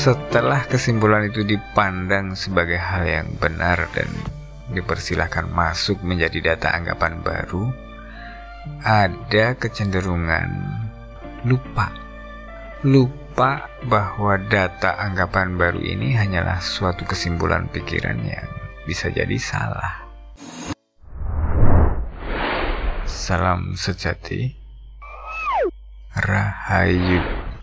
Setelah kesimpulan itu dipandang sebagai hal yang benar dan dipersilahkan masuk menjadi data anggapan baru, ada kecenderungan lupa bahwa data anggapan baru ini hanyalah suatu kesimpulan pikiran yang bisa jadi salah. Salam sejati, Rahayu.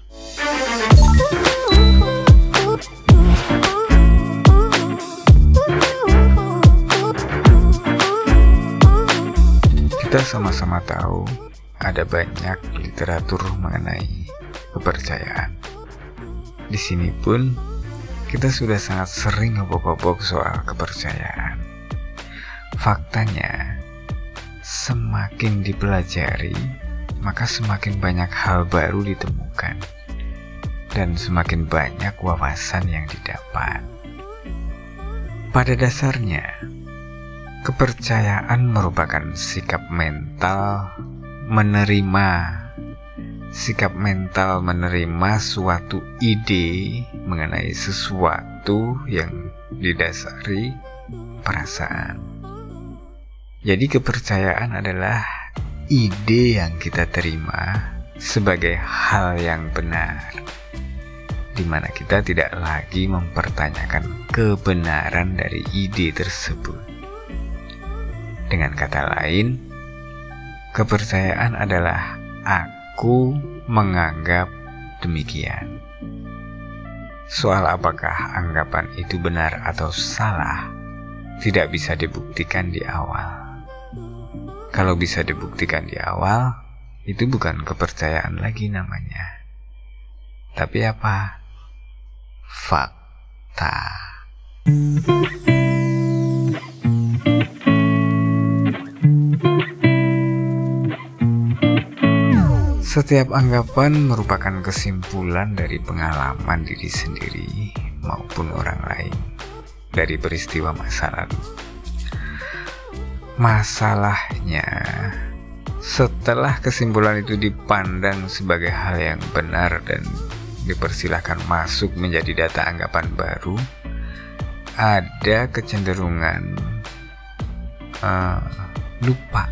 Kita sama-sama tahu ada banyak literatur mengenai kepercayaan. Di sini pun kita sudah sangat sering ngobok-ngobok soal kepercayaan. Faktanya, semakin dipelajari, maka semakin banyak hal baru ditemukan dan semakin banyak wawasan yang didapat. Pada dasarnya, kepercayaan merupakan sikap mental menerima suatu ide mengenai sesuatu yang didasari perasaan. Jadi kepercayaan adalah ide yang kita terima sebagai hal yang benar, di mana kita tidak lagi mempertanyakan kebenaran dari ide tersebut. Dengan kata lain, kepercayaan adalah aku menganggap demikian. Soal apakah anggapan itu benar atau salah, tidak bisa dibuktikan di awal. Kalau bisa dibuktikan di awal, itu bukan kepercayaan lagi namanya. Tapi apa? Fakta. Setiap anggapan merupakan kesimpulan dari pengalaman diri sendiri maupun orang lain dari peristiwa masa lalu. Masalahnya, setelah kesimpulan itu dipandang sebagai hal yang benar dan dipersilahkan masuk menjadi data anggapan baru, ada kecenderungan lupa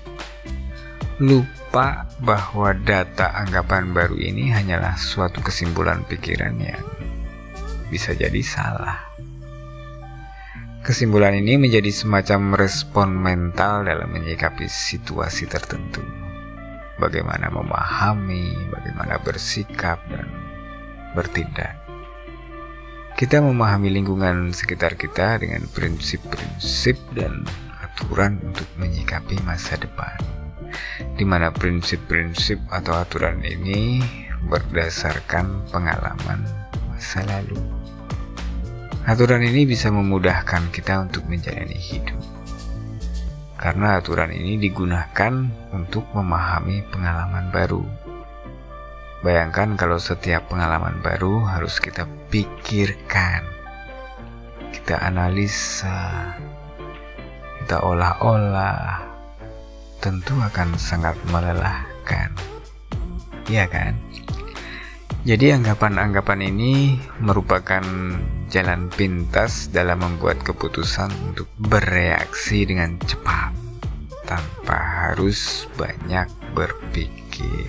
bahwa data anggapan baru ini hanyalah suatu kesimpulan pikiran yang bisa jadi salah. Kesimpulan ini menjadi semacam respon mental dalam menyikapi situasi tertentu. Bagaimana memahami, bagaimana bersikap dan bertindak. Kita memahami lingkungan sekitar kita dengan prinsip-prinsip dan aturan untuk menyikapi masa depan, di mana prinsip-prinsip atau aturan ini berdasarkan pengalaman masa lalu. Aturan ini bisa memudahkan kita untuk menjalani hidup, karena aturan ini digunakan untuk memahami pengalaman baru. Bayangkan kalau setiap pengalaman baru harus kita pikirkan, kita analisa, kita olah-olah, tentu akan sangat melelahkan, iya kan? Jadi anggapan-anggapan ini merupakan jalan pintas dalam membuat keputusan untuk bereaksi dengan cepat tanpa harus banyak berpikir.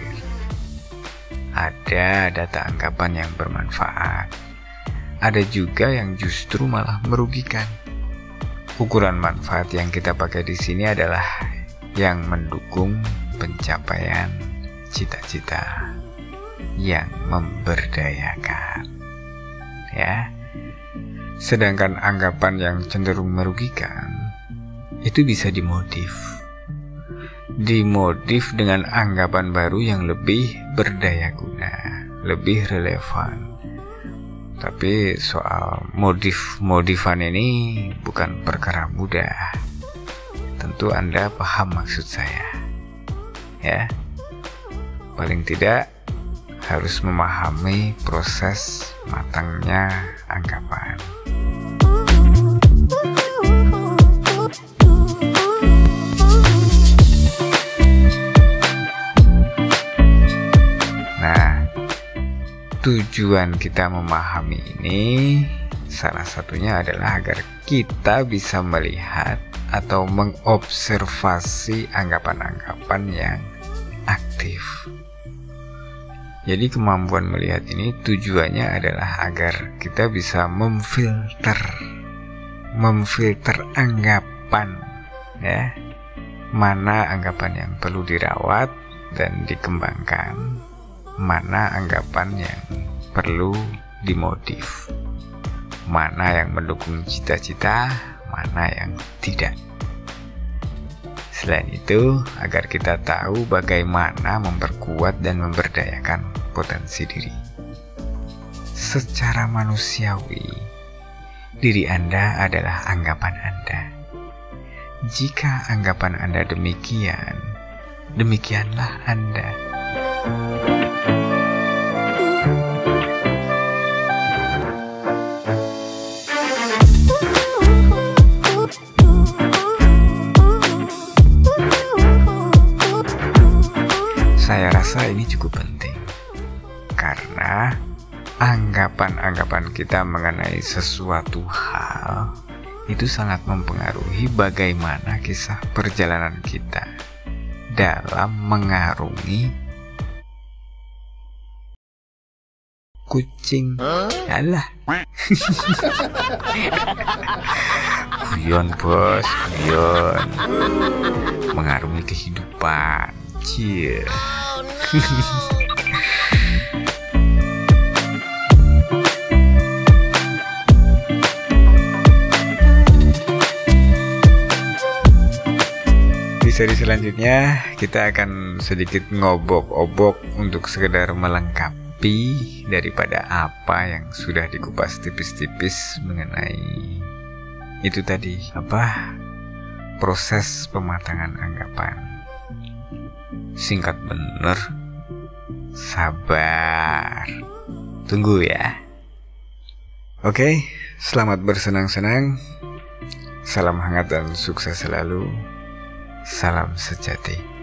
Ada data anggapan yang bermanfaat, ada juga yang justru malah merugikan. Ukuran manfaat yang kita pakai di sini adalah yang mendukung pencapaian cita-cita, yang memberdayakan, ya. Sedangkan anggapan yang cenderung merugikan itu bisa dimodif dengan anggapan baru yang lebih berdaya guna, lebih relevan. Tapi soal modifan ini bukan perkara mudah. Tentu Anda paham maksud saya, ya. Paling tidak harus memahami proses matangnya anggapan. tujuan kita memahami ini salah satunya adalah agar kita bisa melihat atau mengobservasi anggapan-anggapan yang aktif. Jadi kemampuan melihat ini tujuannya adalah agar kita bisa memfilter anggapan, ya. Mana anggapan yang perlu dirawat dan dikembangkan, mana anggapan yang perlu dimodif, mana yang mendukung cita-cita, mana yang tidak. Selain itu, agar kita tahu bagaimana memperkuat dan memberdayakan potensi diri. Secara manusiawi, diri Anda adalah anggapan Anda. Jika anggapan Anda demikian, demikianlah Anda. Saya rasa ini cukup penting, karena anggapan-anggapan kita mengenai sesuatu hal itu sangat mempengaruhi bagaimana kisah perjalanan kita dalam mengarungi kucing. Alah. Guyon bos, guyon. Mengarungi kehidupan. Cie. Di seri selanjutnya kita akan sedikit ngobok-obok untuk sekedar melengkapi daripada apa yang sudah dikupas tipis-tipis mengenai itu tadi, proses pematangan anggapan. Singkat bener, sabar, tunggu ya. Oke, selamat bersenang-senang. Salam hangat dan sukses selalu. Salam sejati.